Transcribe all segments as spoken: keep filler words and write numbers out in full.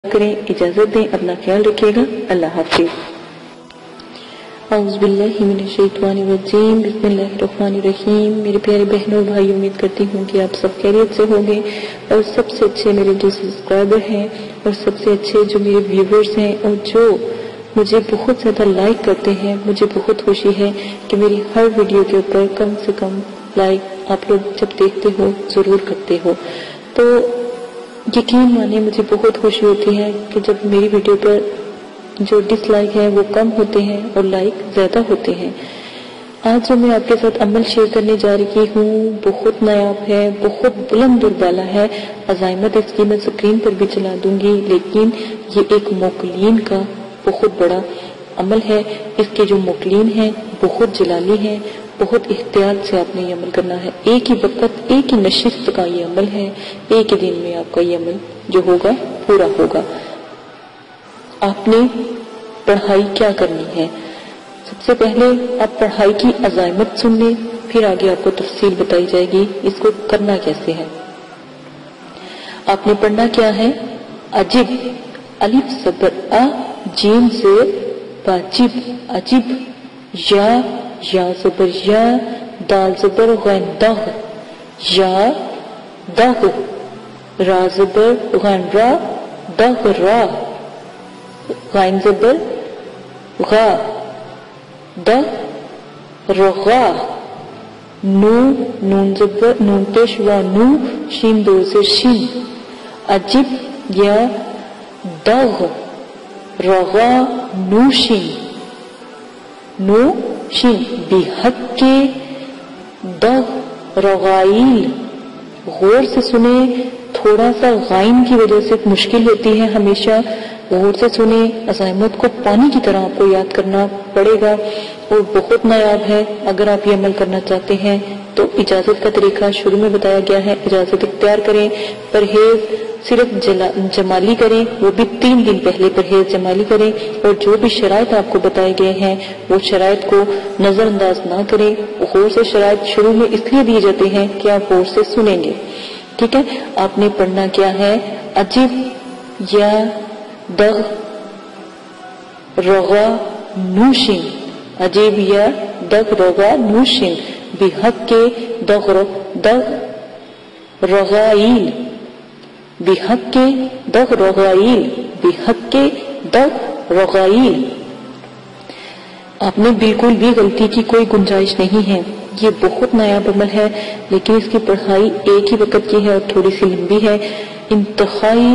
کریں، اجازت دیں، اپنا خیال رکھیے گا۔ اللہ حافظ۔ اعوذ باللہ من الشیطان الرجیم، بسم اللہ الرحمن الرحیم۔ میرے پیارے بہنوں اور بھائی، امید کرتی ہوں کہ آپ سب خیریت سے ہوں گے، اور سب سے اچھے میرے جو سبسکرائبر ہیں اور سب سے اچھے جو میرے ویورز ہیں اور جو مجھے بہت زیادہ لائک کرتے ہیں، مجھے بہت خوشی ہے کہ میری ہر ویڈیو کے اوپر کم سے کم لائک آپ لوگ جب دیکھتے ہو ضرور کرتے ہو۔ تو یقین مانے مجھے بہت خوشی ہوتی ہے کہ جب میری ویڈیو پر جو ڈس لائک ہے وہ کم ہوتے ہیں اور لائک زیادہ ہوتے ہیں۔ آج جو میں آپ کے ساتھ عمل شیئر کرنے جا رہی ہوں بہت نایاب ہے، بہت بلند اور بالا ہے۔ عزائمت اس کی میں سکرین پر بھی چلا دوں گی، لیکن یہ ایک موکلین کا بہت بڑا عمل ہے۔ اس کے جو موکلین ہیں بہت جلالی ہیں، بہت احتیاط سے آپ نے یہ عمل کرنا ہے۔ ایک ہی وقت، ایک ہی نشست کا یہ عمل ہے، ایک ہی دن میں آپ کا یہ عمل جو ہوگا پورا ہوگا۔ آپ نے پڑھائی کیا کرنی ہے؟ سب سے پہلے آپ پڑھائی کی عزائمت سن لیں، پھر آگے آپ کو تفصیل بتائی جائے گی اس کو کرنا کیسے ہے۔ آپ نے پڑھنا کیا ہے؟ عجب، الف زبر ا، جیم سے واجب، عجب، یا یا زبر یا، دال زبر غین دغ، یا دغ، را زبر غین را، دغ را، غین زبر غا، دغ رغا، نو نون زبر نون پیش و نو، شین دو زر شین، عجب یا دغ رغا نوشین، نو شین، بحق کے دغ رغائل، غور سے سنیں، تھوڑا سا غائن کی وجہ سے مشکل ہوتی ہے، ہمیشہ غور سے سنیں، عزائمت کو پانی کی طرح آپ کو یاد کرنا پڑے گا اور بہت نایاب ہے۔ اگر آپ یہ عمل کرنا چاہتے ہیں تو اجازت کا طریقہ شروع میں بتایا گیا ہے، اجازت اختیار کریں، پرہیز صرف جمالی کریں، وہ بھی تین دن پہلے پرہیز جمالی کریں، اور جو بھی شرائط آپ کو بتائے گئے ہیں وہ شرائط کو نظر انداز نہ کریں۔ غور سے شرائط شروع میں اس لیے دیے جاتے ہیں کہ آپ غور سے سنیں گے، ٹھیک ہے۔ آپ نے پڑھنا کیا ہے؟ عجب یا دغ رغا نوشن، عجیب یا دغ رغا نوشن، بحق کے دغ دغ رغائل، بحق کے دغ رغائل، بحق کے دغ رغائل۔ آپ نے بالکل بھی غلطی کی کوئی گنجائش نہیں ہے۔ یہ بہت نایاب عمل ہے، لیکن اس کی پڑھائی ایک ہی وقت کی ہے اور تھوڑی سی لمبی ہے۔ انتہائی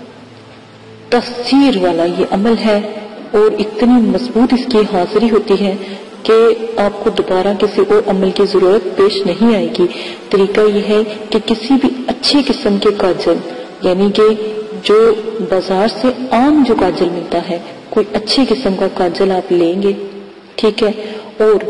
تفسیر والا یہ عمل ہے اور اتنی مضبوط اس کی حاضری ہوتی ہے کہ آپ کو دوبارہ کسی اور عمل کی ضرورت پیش نہیں آئے گی۔ طریقہ یہ ہے کہ کسی بھی اچھی قسم کے کاجل، یعنی کہ جو بازار سے عام جو کاجل ملتا ہے، کوئی اچھی قسم کا کاجل آپ لیں گے، ٹھیک ہے، اور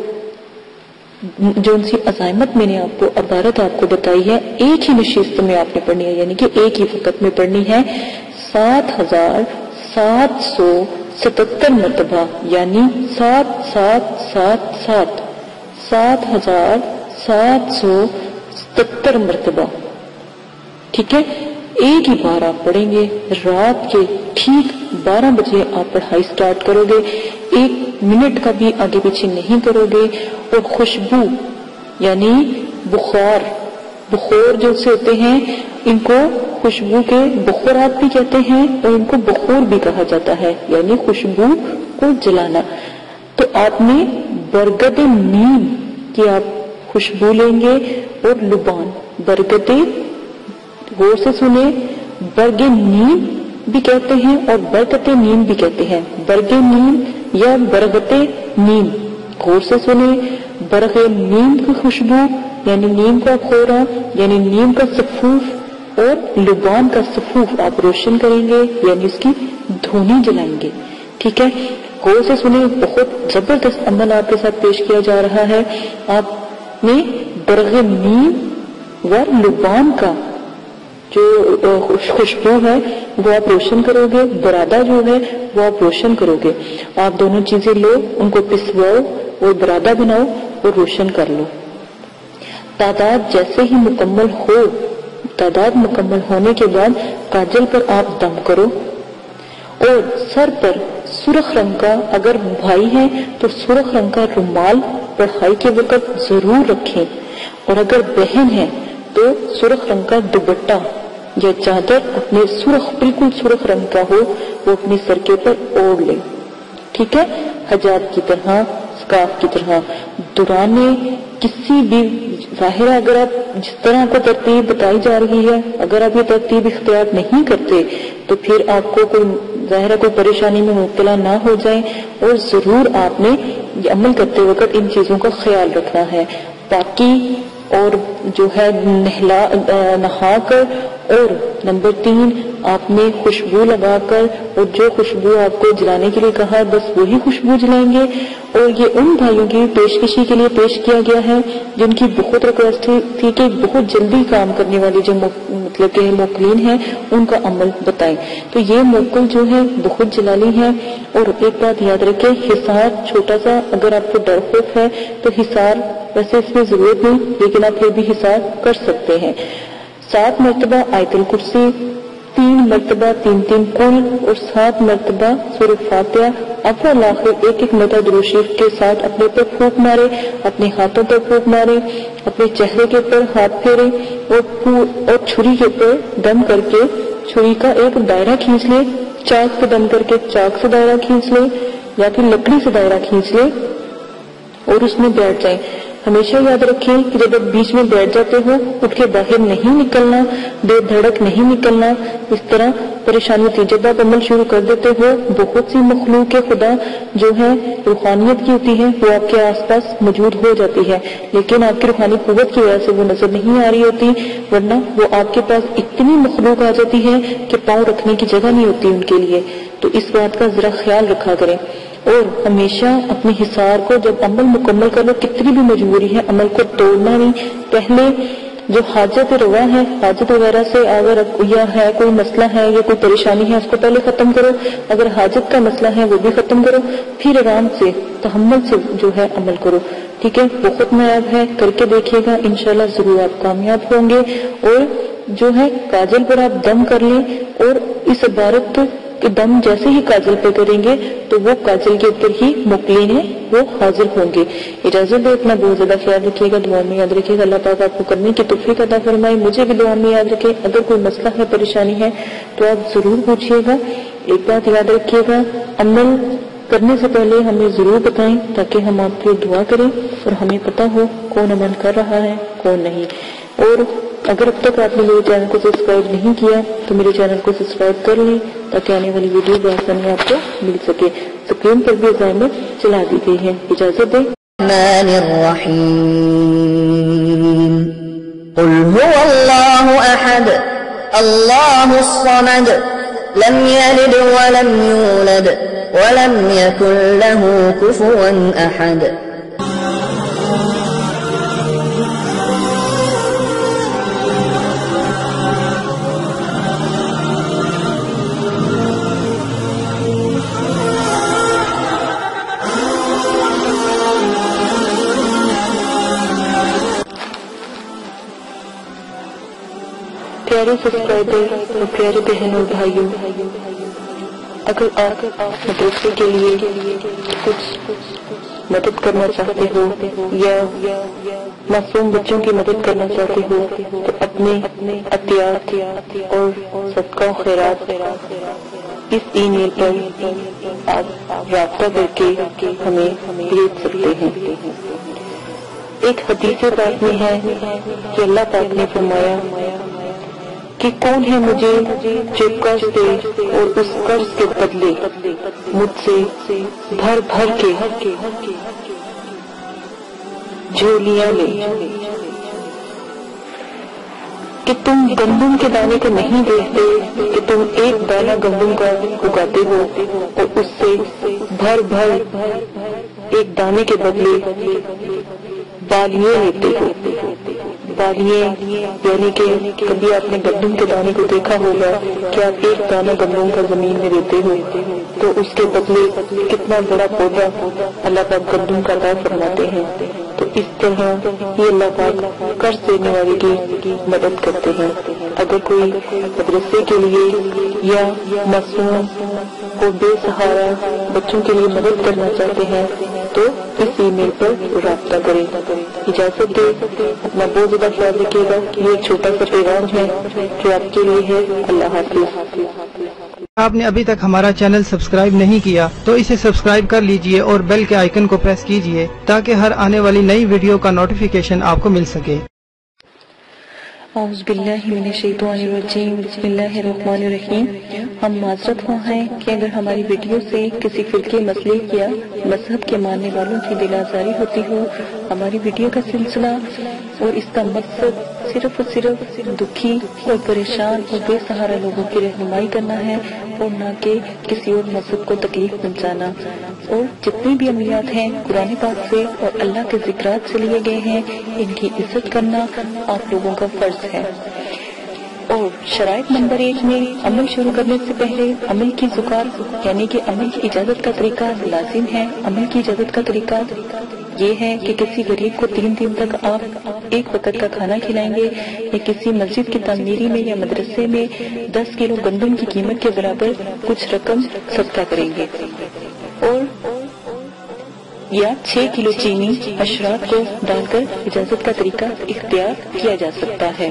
جو ان سی عزائمت میں نے آپ کو عبارت آپ کو بتائی ہے ایک ہی نشست میں آپ نے پڑھنی ہے، یعنی کہ ایک ہی وقت میں پڑھنی ہے، سات ہزار سات سو ستتر مرتبہ، یعنی سات سات سات سات سات ہزار سات سو ستتر مرتبہ، ٹھیک ہے۔ ایک ہی بار آپ پڑھیں گے، رات کے ٹھیک بارہ بجے آپ پڑھائی سٹارٹ کرو گے، ایک منٹ کا بھی آگے پیچھے نہیں کرو گے، اور خوشبو یعنی بخار، بخور جو سے ہوتے ہیں ان کو خوشبو کے بخورات بھی کہتے ہیں اور ان کو بخور بھی کہا جاتا ہے، یعنی خوشبو کو جلانا۔ تو آپ نے برگد نیم کی آپ خوشبو لیں گے، اور لبان، برگد، غور سے سنیں، برگ نیم بھی کہتے ہیں اور برکت نیم بھی کہتے ہیں، برگ نیم یا برگت نیم، غور سے سنیں، برگ نیم کی خوشبو یعنی نیم کا خورا، یعنی نیم کا صفوف، اور لبان کا صفوف آپ روشن کریں گے، یعنی اس کی دھونی جلائیں گے، ٹھیک ہے۔ غور سے سنیں، بہت زبردست عمل آپ کے ساتھ پیش کیا جا رہا ہے۔ آپ نے برگ نیم و لبان کا جو خوشبو ہے وہ آپ روشن کرو گے، برادہ جو ہے وہ آپ روشن کرو گے۔ آپ دونوں چیزیں لو، ان کو پسواؤ اور برادہ بناؤ اور روشن کر لو۔ تعداد جیسے ہی مکمل ہو، تعداد مکمل ہونے کے بعد کاجل پر آپ دم کرو، اور سر پر سرخ رنگ کا، اگر بھائی ہے تو سرخ رنگ کا رومال پڑھائی کے وقت ضرور رکھیں، اور اگر بہن ہے تو سرخ رنگ کا دوپٹہ یا چادر اپنے سرخ بالکل سرخ رنگ کا ہو وہ اپنے سر کے پر اوڑھ لے، ٹھیک ہے، حجاب کی طرح، سکارف کی طرح۔ دوران کسی بھی ظاہر ہے اگر آپ جس طرح کو ترتیب بتائی جا رہی ہے اگر آپ یہ ترتیب اختیار نہیں کرتے تو پھر آپ کو کوئی ظاہر کوئی پریشانی میں مبتلا نہ ہو جائیں، اور ضرور آپ نے یہ عمل کرتے وقت ان چیزوں کا خیال رکھنا ہے۔ باقی اور جو ہے نہلا نہا کر، اور نمبر تین آپ نے خوشبو لگا کر، اور جو خوشبو آپ کو جلانے کے لیے کہا بس وہی خوشبو جلائیں گے۔ اور یہ ان بھائیوں کی پیشکشی کے لیے پیش کیا گیا ہے جن کی بہت ریکویسٹ تھی کہ بہت جلدی کام کرنے والی جو مطلب کہ موکلین ہیں ان کا عمل بتائیں، تو یہ موکل جو ہے بہت جلالی ہے۔ اور ایک بات یاد رکھیں، حصار چھوٹا سا اگر آپ کو ڈر خوف ہے تو حصار ویسے اس میں ضرورت نہیں، لیکن آپ پھر بھی حصار کر سکتے ہیں۔ سات مرتبہ آیت الکرسی، تین مرتبہ تین تین کل، اور سات مرتبہ سورۃ فاتحہ اول آخر ایک ایک مرتبہ درود شریف کے ساتھ اپنے پر پھونک مارے، اپنے ہاتھوں پر پھونک مارے، اپنے چہرے کے پر ہاتھ پھیرے، اور اور چھری کے پر دم کر کے چھری کا ایک دائرہ کھینچ لے، چاک پہ دم کر کے چاک سے دائرہ کھینچ لے یا پھر لکڑی سے دائرہ کھینچ لے اور اس میں بیٹھ جائیں۔ ہمیشہ یاد رکھیں کہ جب آپ بیچ میں بیٹھ جاتے ہو اٹھ کے باہر نہیں نکلنا، بے دھڑک نہیں نکلنا، اس طرح پریشانی ہوتی ہے۔ جب آپ عمل شروع کر دیتے ہو بہت سی مخلوق خدا جو ہے روحانیت کی ہوتی ہے وہ آپ کے آس پاس موجود ہو جاتی ہے، لیکن آپ کی روحانی قوت کی وجہ سے وہ نظر نہیں آ رہی ہوتی، ورنہ وہ آپ کے پاس اتنی مخلوق آ جاتی ہے کہ پاؤں رکھنے کی جگہ نہیں ہوتی ان کے لیے۔ تو اس بات کا ذرا خیال رکھا کریں، اور ہمیشہ اپنے حصار کو جب عمل مکمل کر لو، کتنی بھی مجبوری ہے عمل کو توڑنا نہیں۔ پہلے جو حاجت روا ہے، حاجت وغیرہ سے اگر یا ہے کوئی مسئلہ ہے یا کوئی پریشانی ہے اس کو پہلے ختم کرو، اگر حاجت کا مسئلہ ہے وہ بھی ختم کرو، پھر آرام سے تحمل سے جو ہے عمل کرو، ٹھیک ہے۔ بہت نایاب ہے، کر کے دیکھیے گا، انشاءاللہ ضرور آپ کامیاب ہوں گے۔ اور جو ہے کاجل پر آپ دم کر لیں، اور اس عبارت کہ دم جیسے ہی کاجل پہ کریں گے تو وہ کاجل کے اوپر ہی مقلین ہیں وہ حاضر ہوں گے۔ اجازت دے، اپنا بہت زیادہ خیال رکھیے گا، دعا میں یاد رکھیے گا، اللہ پاک آپ کو کرنے کی توفیق عطا فرمائے، مجھے بھی دعا میں یاد رکھے۔ اگر کوئی مسئلہ ہے، پریشانی ہے تو آپ ضرور پوچھیے گا۔ ایک بات یاد رکھیے گا، عمل کرنے سے پہلے ہمیں ضرور بتائیں تاکہ ہم آپ کی دعا کریں اور ہمیں پتہ ہو کون عمل کر رہا ہے کون نہیں۔ اور اگر اب تک آپ نے میرے چینل کو سبسکرائب نہیں کیا تو میرے چینل کو سبسکرائب کر لیں تاکہ آنے والی ویڈیو بآسانی آپ کو مل سکے۔ اسکرین پر بھی اضافہ چلا دی گئی ہے۔ اجازت دیں۔ الرحمن الرحیم قل هو اللہ احد اللہ الصمد لم یلد ولم یولد ولم یکن له کفوا احد۔ پیارے سبسکرائبر اور پیارے بہن اور بھائیوں، اگر آپ مدرسے کے لیے کچھ مدد کرنا چاہتے ہو یا معصوم بچوں کی مدد کرنا چاہتے ہو تو اپنے عطیات اور صدقہ و خیرات اس ای میل پر آپ رابطہ کر کے ہمیں بھیج سکتے ہیں۔ ایک حدیث پاک میں ہے کہ اللہ پاک نے فرمایا کہ کون ہے مجھے جو قرض دے اور اس قرض کے بدلے مجھ سے بھر بھر کے جھولیاں لے، کہ تم گندم کے دانے کو نہیں دیکھتے کہ تم ایک دانہ گندم کا اگاتے ہو اور اس سے بھر بھر ایک دانے کے بدلے بالیاں لیتے ہو۔ بالیاں یعنی کہ کبھی آپ نے گندم کے دانے کو دیکھا ہوگا کہ آپ ایک دانہ گندم کا زمین میں دیتے ہو تو اس کے بدلے کتنا بڑا پودا اللہ پاک گندم کا عطا فرماتے ہیں۔ تو اس طرح یہ اللہ پاک قرض دینے والے کی مدد کرتے ہیں۔ اگر کوئی مدرسے کے لیے یا معصوم کو بے سہارا بچوں کے لیے مدد کرنا چاہتے ہیں تو اس ای میل پر رابطہ کریں۔ اجازت دے، اپنا بہت زیادہ خیال رکھیے گا۔ یہ ایک چھوٹا سا پیغام ہے جو آپ کے لیے ہے۔ اللہ حافظ۔ آپ نے ابھی تک ہمارا چینل سبسکرائب نہیں کیا تو اسے سبسکرائب کر لیجئے اور بیل کے آئیکن کو پریس کیجئے تاکہ ہر آنے والی نئی ویڈیو کا نوٹیفیکیشن آپ کو مل سکے۔ اعوذ باللہ من الشیطان الرجیم، بسم اللہ الرحمن الرحیم۔ ہم معذرت خواہ ہیں کہ اگر ہماری ویڈیو سے کسی فرقے، مسلک یا مذہب کے ماننے والوں کی دل آزاری ہوتی ہو۔ ہماری ویڈیو کا سلسلہ اور اس کا مقصد صرف اور صرف دکھی اور پریشان اور بے سہارا لوگوں کی رہنمائی کرنا ہے اور نہ کہ کسی اور مذہب کو تکلیف پہنچانا۔ اور جتنی بھی عملیات ہیں قرآن پاک سے اور اللہ کے ذکرات سے لیے گئے ہیں، ان کی عزت کرنا آپ لوگوں کا فرض ہے۔ اور شرائط نمبر ایک میں عمل شروع کرنے سے پہلے عمل کی ذکر یعنی کہ عمل کی اجازت کا طریقہ لازم ہے۔ عمل کی اجازت کا طریقہ یہ ہے کہ کسی غریب کو تین دن تک آپ ایک وقت کا کھانا کھلائیں گے، یا کسی مسجد کی تعمیری میں یا مدرسے میں دس کلو گندم کی قیمت کے برابر کچھ رقم صدقہ کریں گے، اور یا چھ کلو چینی اشراف کو ڈال کر اجازت کا طریقہ اختیار کیا جا سکتا ہے۔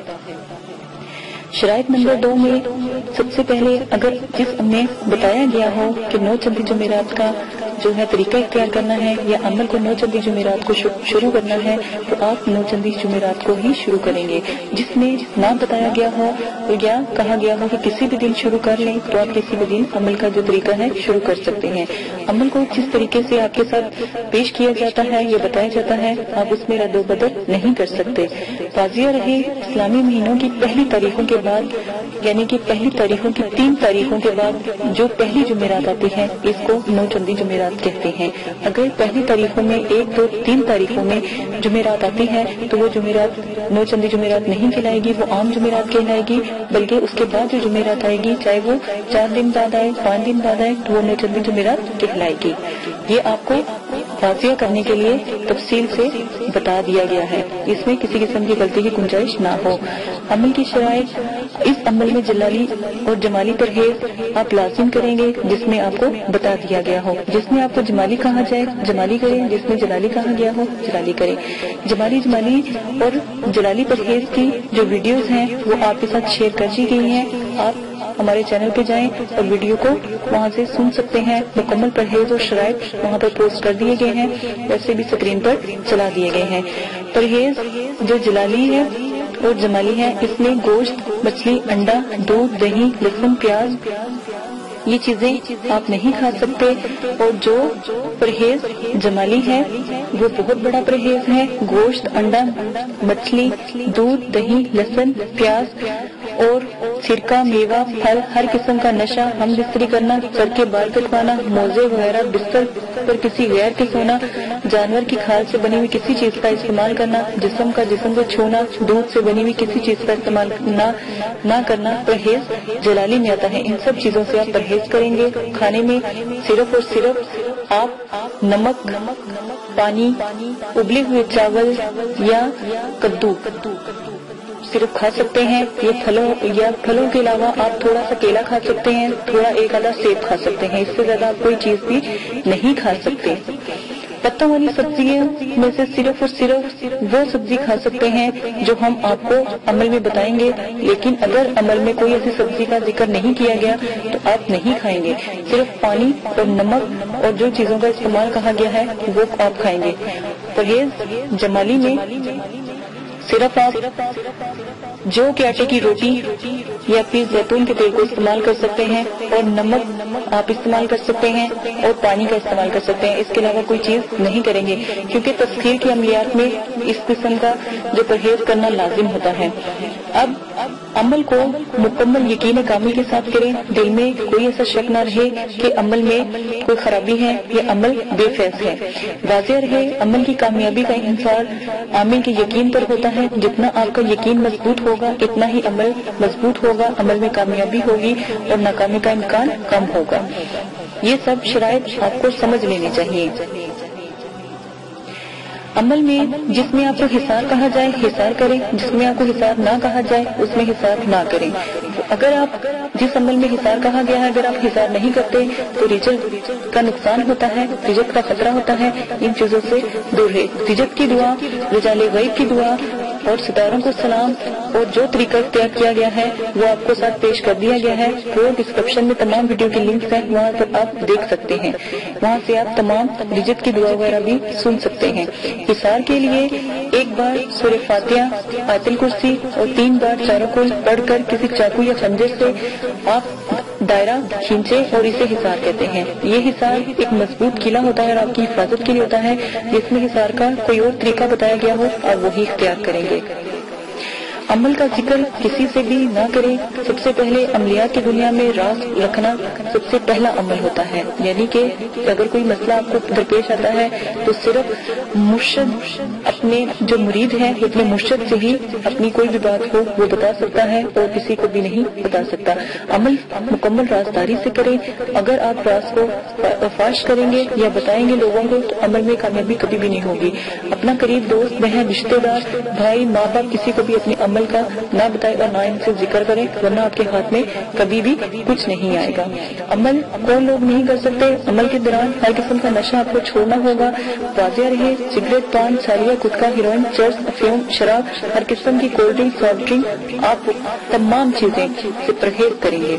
شرائط نمبر دو میں سب سے پہلے اگر جس میں بتایا گیا ہو کہ نو چندی جمعرات کا جو ہے طریقہ اختیار کرنا ہے یا عمل کو نو چندی جمعرات کو شروع کرنا ہے تو آپ نو چندی جمعرات کو ہی شروع کریں گے۔ جس میں نہ بتایا گیا ہو یا کہا گیا ہو کہ کسی بھی دن شروع کر لیں تو آپ کسی بھی دن عمل کا جو طریقہ ہے شروع کر سکتے ہیں۔ عمل کو جس طریقے سے آپ کے ساتھ پیش کیا جاتا ہے یا بتایا جاتا ہے آپ اس میں رد و بدل نہیں کر سکتے۔ واضح رہے، اسلامی مہینوں کی پہلی تاریخوں کے بعد یعنی کہ پہلی تاریخوں کی تین تاریخوں کے بعد جو پہلی جمعرات آتی ہے اس کو نو چندی جمعرات کہتے ہیں۔ اگر پہلی تاریخوں میں ایک دو تین تاریخوں میں جمعرات آتی ہے تو وہ جمعرات نو چندی جمعرات نہیں کہلائے گی، وہ عام جمعرات کہلائے گی، بلکہ اس کے بعد جو جمعرات آئے گی چاہے وہ چار دن بعد آئے پانچ دن بعد آئے تو وہ نو چندی جمعرات کہلائے گی۔ یہ آپ کو واضح کرنے کے لیے تفصیل سے بتا دیا گیا ہے، اس میں کسی قسم کی غلطی کی گنجائش نہ ہو۔ عمل کی شرائط، اس عمل میں جلالی اور جمالی پرہیز آپ لازم کریں گے جس میں آپ کو بتا دیا گیا ہو۔ جس میں آپ کو جمالی کہا جائے جمالی کریں، جس میں جلالی کہا گیا ہو جلالی کریں۔ جمالی جمالی اور جلالی پرہیز کی جو ویڈیوز ہیں وہ آپ کے ساتھ شیئر کر دی گئی ہیں۔ آپ ہمارے چینل پہ جائیں اور ویڈیو کو وہاں سے سن سکتے ہیں۔ مکمل پرہیز اور شرائط وہاں پر پوسٹ کر دیے گئے ہیں، ویسے بھی اسکرین پر چلا دیے گئے ہیں۔ پرہیز جو جلالی ہے اور جمالی ہے اس میں گوشت، مچھلی، انڈا، دودھ، دہی، لہسن، پیاز یہ چیزیں آپ نہیں کھا سکتے۔ اور جو پرہیز جمالی ہے وہ بہت بڑا پرہیز ہے۔ گوشت، انڈا، مچھلی، دودھ، دہی، لہسن، پیاز اور سرکہ، میوہ، پھل، ہر قسم کا نشہ، ہم بستری کرنا، سر کے بال کٹوانا، موزے وغیرہ، بستر پر کسی غیر کے سونا، جانور کی کھال سے بنی ہوئی کسی چیز کا استعمال کرنا، جسم کا جسم کو چھونا، دودھ سے بنی ہوئی کسی چیز کا استعمال نہ نہ کرنا پرہیز جلالی میں آتا ہے۔ ان سب چیزوں سے آپ پرہیز کریں گے۔ کھانے میں صرف اور صرف آپ نمک، پانی، ابلے ہوئے چاول یا کدو صرف کھا سکتے ہیں۔ یہ پھلوں یا پھلوں کے علاوہ آپ تھوڑا سا کیلا کھا سکتے ہیں، تھوڑا ایک آدھا سیب کھا سکتے ہیں، اس سے زیادہ آپ کوئی چیز بھی نہیں کھا سکتے۔ پتوں والی سبزیوں میں سے صرف اور صرف وہ سبزی کھا سکتے ہیں جو ہم آپ کو عمل میں بتائیں گے، لیکن اگر عمل میں کوئی ایسی سبزی کا ذکر نہیں کیا گیا تو آپ نہیں کھائیں گے۔ صرف پانی اور نمک اور جو چیزوں کا استعمال کہا گیا ہے وہ آپ کھائیں گے۔ پرہیز جمالی میں صرف آپ جو کہ آٹے کی روٹی یا پھر زیتون کے تیل کو استعمال کر سکتے ہیں، اور نمک آپ استعمال کر سکتے ہیں اور پانی کا استعمال کر سکتے ہیں، اس کے علاوہ کوئی چیز نہیں کریں گے، کیونکہ تسخیر کی عملیات میں اس قسم کا جو پرہیز کرنا لازم ہوتا ہے۔ اب عمل کو مکمل یقین کامل کے ساتھ کریں، دل میں کوئی ایسا شک نہ رہے کہ عمل میں کوئی خرابی ہے یا عمل بے فیض ہے۔ واضح رہے عمل کی کامیابی کا انحصار عامل کے یقین پر ہوتا ہے، جتنا آپ کا یقین مضبوط ہوگا اتنا ہی عمل مضبوط ہوگا، عمل میں کامیابی ہوگی اور ناکامی کا امکان کم ہوگا۔ یہ سب شرائط آپ کو سمجھ لینی چاہیے۔ عمل میں جس میں آپ کو حصار کہا جائے حصار کریں، جس میں آپ کو حصار نہ کہا جائے اس میں حصار نہ کریں۔ اگر آپ جس عمل میں حصار کہا گیا ہے اگر آپ حصار نہیں کرتے تو رجت کا نقصان ہوتا ہے، رجت کا خطرہ ہوتا ہے، ان چیزوں سے دور ہے۔ رجت کی دعا، رجال غیب کی دعا اور ستاروں کو سلام اور جو طریقہ اختیار کیا گیا ہے وہ آپ کو ساتھ پیش کر دیا گیا ہے، وہ ڈسکرپشن میں تمام ویڈیو کے لنکس ہیں، وہاں پر آپ دیکھ سکتے ہیں، وہاں سے آپ تمام رجت کی دعا وغیرہ بھی سن سکتے ہیں۔ حصار کے لیے ایک بار سورہ فاتحہ، آیت الکرسی اور تین بار چاروں کو پڑھ کر کسی چاقو یا خنجر سے آپ دائرہ کھینچے اور اسے حصار کہتے ہیں۔ یہ حصار ایک مضبوط قلعہ ہوتا ہے اور آپ کی حفاظت کے لیے ہوتا ہے، جس میں حصار کا کوئی اور طریقہ بتایا گیا ہو اور وہی اختیار کریں گے۔ عمل کا ذکر کسی سے بھی نہ کریں۔ سب سے پہلے عملیات کی دنیا میں راز رکھنا سب سے پہلا عمل ہوتا ہے، یعنی کہ اگر کوئی مسئلہ آپ کو درپیش آتا ہے تو صرف مرشد اپنے جو مرید ہے اپنے مرشد سے ہی اپنی کوئی بھی بات ہو وہ بتا سکتا ہے اور کسی کو بھی نہیں بتا سکتا۔ عمل مکمل رازداری سے کریں۔ اگر آپ راز کو فاش کریں گے یا بتائیں گے لوگوں کو تو عمل میں کامیابی کبھی بھی نہیں ہوگی۔ اپنا قریب دوست، بہن، رشتے دار، بھائی، ماں باپ کسی کو بھی اپنے عمل کا نہ بتائے گا، نہ ان سے ذکر کرے، ورنہ آپ کے ہاتھ میں کبھی بھی کچھ نہیں آئے گا۔ عمل کون لوگ نہیں کر سکتے؟ عمل کے دوران ہر قسم کا نشہ آپ کو چھوڑنا ہوگا۔ واضح رہے، سگریٹ، پان، سالیہ، گٹکا، ہیروئن، چرس، افیون، شراب، ہر قسم کی کولڈ ڈرنک، سافٹ ڈرنک، آپ تمام چیزیں سے پرہیز کریں گے۔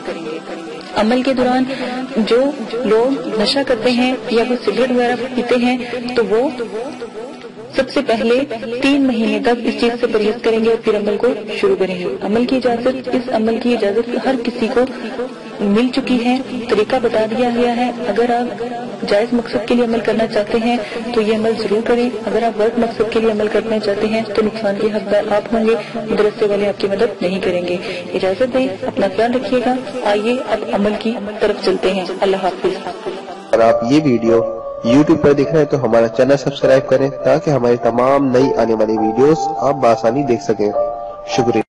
عمل کے دوران جو لوگ نشہ کرتے ہیں یا وہ سگریٹ وغیرہ پیتے ہیں تو وہ سب سے پہلے تین مہینے تک اس چیز سے پرہیز کریں گے اور پھر عمل کو شروع کریں گے۔ عمل کی اجازت، اس عمل کی اجازت ہر کسی کو مل چکی ہے، طریقہ بتا دیا گیا ہے۔ اگر آپ جائز مقصد کے لیے عمل کرنا چاہتے ہیں تو یہ عمل ضرور کریں، اگر آپ غلط مقصد کے لیے عمل کرنا چاہتے ہیں تو نقصان کے حقدار آپ ہوں گے، مدرسے والے آپ کی مدد نہیں کریں گے۔ اجازت دیں، اپنا خیال رکھیے گا۔ آئیے اب عمل کی طرف چلتے ہیں۔ اللہ حافظ۔ اگر آپ یہ ویڈیو یوٹیوب پر دیکھ رہے ہیں تو ہمارا چینل سبسکرائب کریں تاکہ ہماری تمام نئی آنے والی ویڈیوز آپ بآسانی دیکھ سکیں۔ شکریہ۔